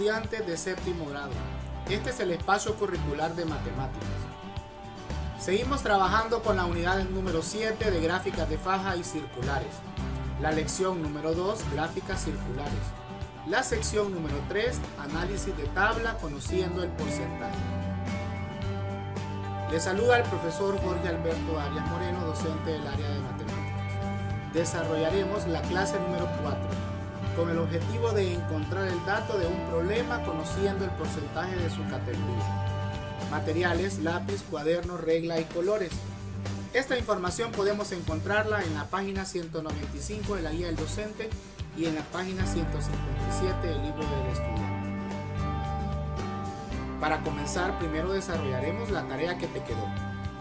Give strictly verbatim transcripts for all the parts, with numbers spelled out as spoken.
estudiantes de séptimo grado. Este es el espacio curricular de matemáticas. Seguimos trabajando con la unidad número siete de gráficas de faja y circulares. La lección número dos, gráficas circulares. La sección número tres, análisis de tabla conociendo el porcentaje. Les saluda el profesor Jorge Alberto Arias Moreno, docente del área de matemáticas. Desarrollaremos la clase número cuatro con el objetivo de encontrar el dato de un problema conociendo el porcentaje de su categoría. Materiales, lápiz, cuaderno, regla y colores. Esta información podemos encontrarla en la página ciento noventa y cinco de la guía del docente y en la página ciento cincuenta y siete del libro del estudiante. Para comenzar, primero desarrollaremos la tarea que te quedó.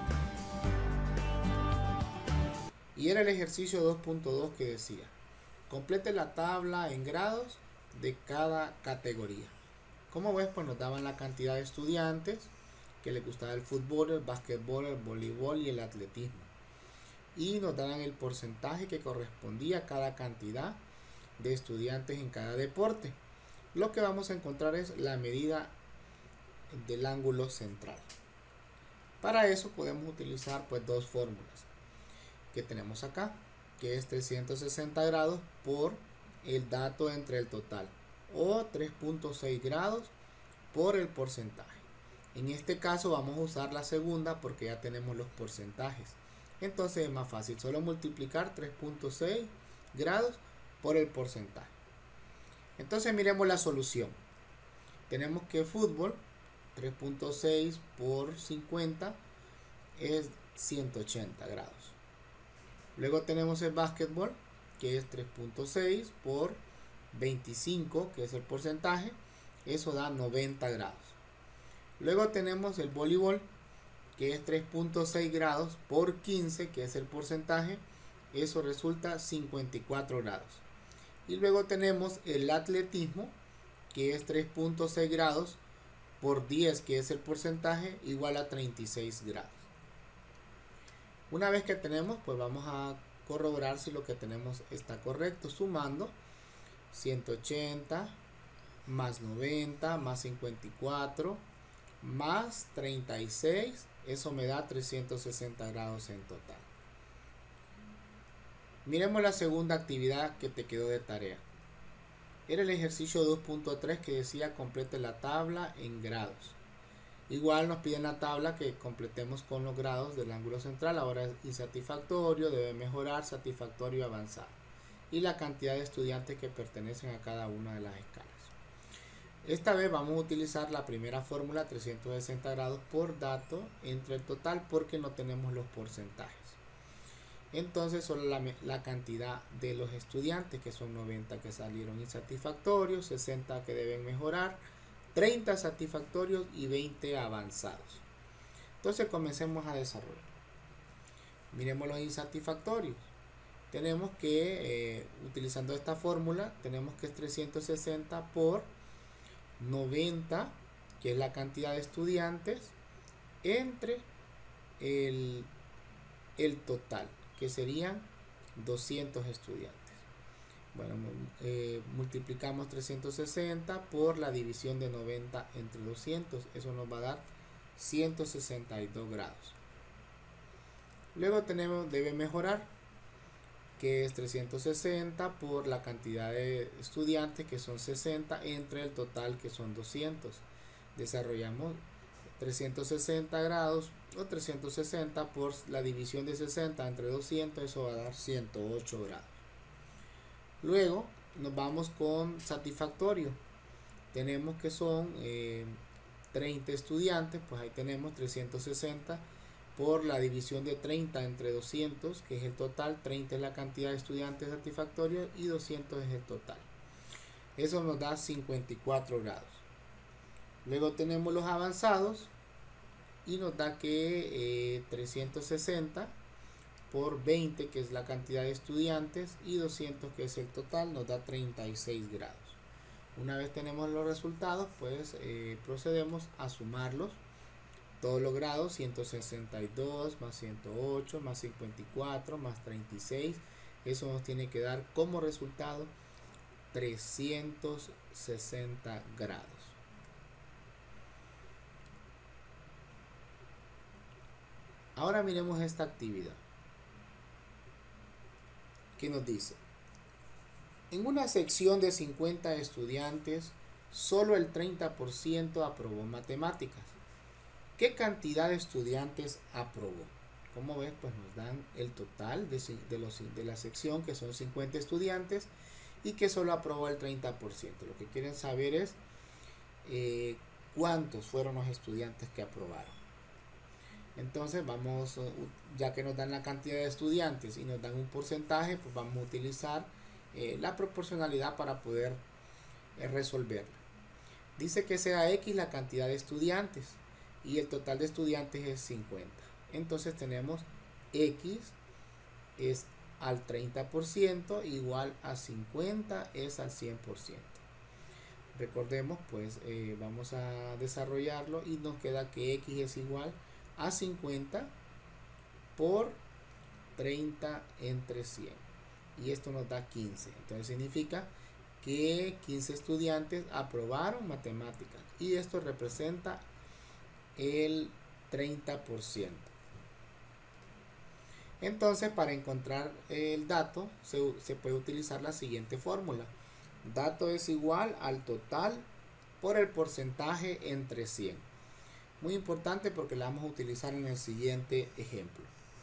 Y era el ejercicio dos punto dos que decía: complete la tabla en grados de cada categoría. Como ves, pues nos daban la cantidad de estudiantes que les gustaba el fútbol, el básquetbol, el voleibol y el atletismo. Y nos daban el porcentaje que correspondía a cada cantidad de estudiantes en cada deporte. Lo que vamos a encontrar es la medida del ángulo central. Para eso podemos utilizar pues dos fórmulas que tenemos acá, que es trescientos sesenta grados por el dato entre el total, o tres punto seis grados por el porcentaje. En este caso vamos a usar la segunda porque ya tenemos los porcentajes. Entonces es más fácil, solo multiplicar tres punto seis grados por el porcentaje. Entonces miremos la solución. Tenemos que fútbol, tres punto seis por cincuenta es ciento ochenta grados. Luego tenemos el básquetbol, que es tres punto seis por veinticinco, que es el porcentaje. Eso da noventa grados. Luego tenemos el voleibol, que es tres punto seis grados por quince, que es el porcentaje. Eso resulta cincuenta y cuatro grados. Y luego tenemos el atletismo, que es tres punto seis grados por diez, que es el porcentaje, igual a treinta y seis grados. Una vez que tenemos, pues vamos a corroborar si lo que tenemos está correcto, sumando ciento ochenta más noventa más cincuenta y cuatro más treinta y seis, eso me da trescientos sesenta grados en total. Miremos la segunda actividad que te quedó de tarea. Era el ejercicio dos punto tres que decía complete la tabla en grados. Igual nos piden la tabla que completemos con los grados del ángulo central. Ahora es insatisfactorio, debe mejorar, satisfactorio y avanzado. Y la cantidad de estudiantes que pertenecen a cada una de las escalas. Esta vez vamos a utilizar la primera fórmula, trescientos sesenta grados por dato entre el total, porque no tenemos los porcentajes. Entonces solo la, la cantidad de los estudiantes, que son noventa que salieron insatisfactorios, sesenta que deben mejorar, treinta satisfactorios y veinte avanzados. Entonces comencemos a desarrollar. Miremos los insatisfactorios. Tenemos que, eh, utilizando esta fórmula, tenemos que es trescientos sesenta por noventa, que es la cantidad de estudiantes, entre el, el total, que serían doscientos estudiantes. Bueno, eh, multiplicamos trescientos sesenta por la división de noventa entre doscientos. Eso nos va a dar ciento sesenta y dos grados. Luego tenemos, debe mejorar, que es trescientos sesenta por la cantidad de estudiantes, que son sesenta, entre el total, que son doscientos. Desarrollamos trescientos sesenta grados o trescientos sesenta por la división de sesenta entre doscientos, eso va a dar ciento ocho grados. Luego nos vamos con satisfactorio. Tenemos que son eh, treinta estudiantes, pues ahí tenemos trescientos sesenta por la división de treinta entre doscientos, que es el total. Treinta es la cantidad de estudiantes satisfactorios y doscientos es el total. Eso nos da cincuenta y cuatro grados. Luego tenemos los avanzados y nos da que eh, trescientos sesenta por veinte, que es la cantidad de estudiantes, y doscientos, que es el total, nos da treinta y seis grados. Una vez tenemos los resultados, pues eh, procedemos a sumarlos. Todos los grados, ciento sesenta y dos más ciento ocho más cincuenta y cuatro más treinta y seis, eso nos tiene que dar como resultado trescientos sesenta grados. Ahora miremos esta actividad que nos dice: en una sección de cincuenta estudiantes, solo el treinta por ciento aprobó matemáticas. ¿Qué cantidad de estudiantes aprobó? Como ves, pues nos dan el total de, de, los, de la sección, que son cincuenta estudiantes, y que solo aprobó el treinta por ciento. Lo que quieren saber es eh, cuántos fueron los estudiantes que aprobaron. Entonces vamos, ya que nos dan la cantidad de estudiantes y nos dan un porcentaje, pues vamos a utilizar eh, la proporcionalidad para poder eh, resolverla. Dice que sea X la cantidad de estudiantes y el total de estudiantes es cincuenta. Entonces tenemos X es al treinta por ciento igual a cincuenta es al cien por ciento. Recordemos, pues eh, vamos a desarrollarlo y nos queda que X es igual a cincuenta por treinta entre cien. Y esto nos da quince. Entonces significa que quince estudiantes aprobaron matemáticas. Y esto representa el treinta por ciento. Entonces, para encontrar el dato, se, se puede utilizar la siguiente fórmula. Dato es igual al total por el porcentaje entre cien. Muy importante porque la vamos a utilizar en el siguiente ejemplo.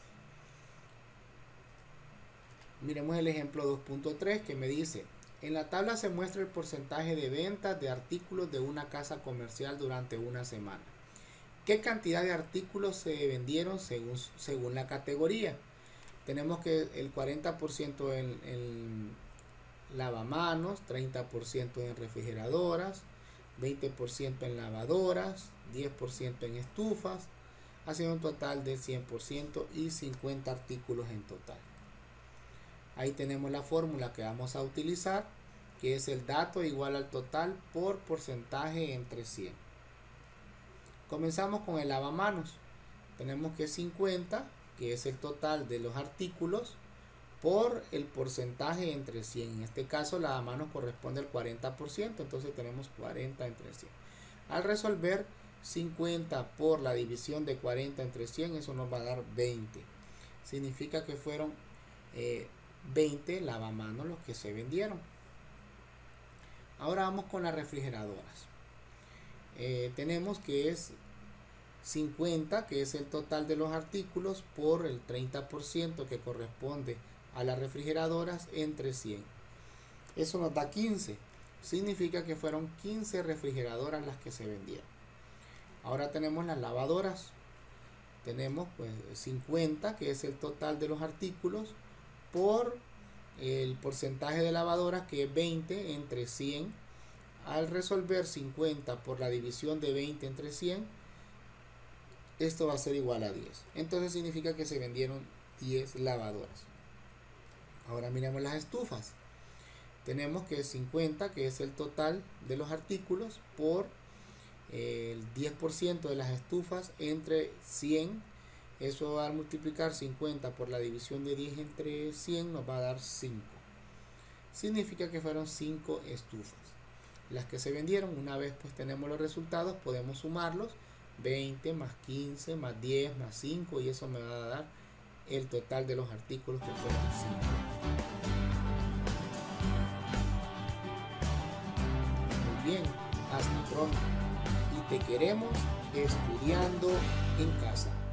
Miremos el ejemplo dos punto tres que me dice: en la tabla se muestra el porcentaje de ventas de artículos de una casa comercial durante una semana. ¿Qué cantidad de artículos se vendieron según, según la categoría? Tenemos que el cuarenta por ciento en, en lavamanos, treinta por ciento en refrigeradoras, veinte por ciento en lavadoras, diez por ciento en estufas, haciendo un total de cien por ciento y cincuenta artículos en total. Ahí tenemos la fórmula que vamos a utilizar, que es el dato igual al total por porcentaje entre cien. Comenzamos con el lavamanos. Tenemos que cincuenta, que es el total de los artículos, por el porcentaje entre cien. En este caso, lavamanos corresponde al cuarenta por ciento, entonces tenemos cuarenta entre cien. Al resolver cincuenta por la división de cuarenta entre cien, eso nos va a dar veinte. Significa que fueron eh, veinte lavamanos los que se vendieron. Ahora vamos con las refrigeradoras. Eh, tenemos que es cincuenta, que es el total de los artículos, por el treinta por ciento que corresponde a las refrigeradoras entre cien. Eso nos da quince. Significa que fueron quince refrigeradoras las que se vendieron. Ahora tenemos las lavadoras. Tenemos pues cincuenta, que es el total de los artículos, por el porcentaje de lavadoras, que es veinte entre cien. Al resolver cincuenta por la división de veinte entre cien, esto va a ser igual a diez. Entonces significa que se vendieron diez lavadoras. Ahora miremos las estufas. Tenemos que cincuenta, que es el total de los artículos, por el diez por ciento de las estufas entre cien. Eso va a multiplicar cincuenta por la división de diez entre cien, nos va a dar cinco. Significa que fueron cinco estufas las que se vendieron. Una vez pues tenemos los resultados, podemos sumarlos: veinte más quince más diez más cinco, y eso me va a dar el total de los artículos, que fueron cinco. Muy bien, hasta pronto, y te queremos estudiando en casa.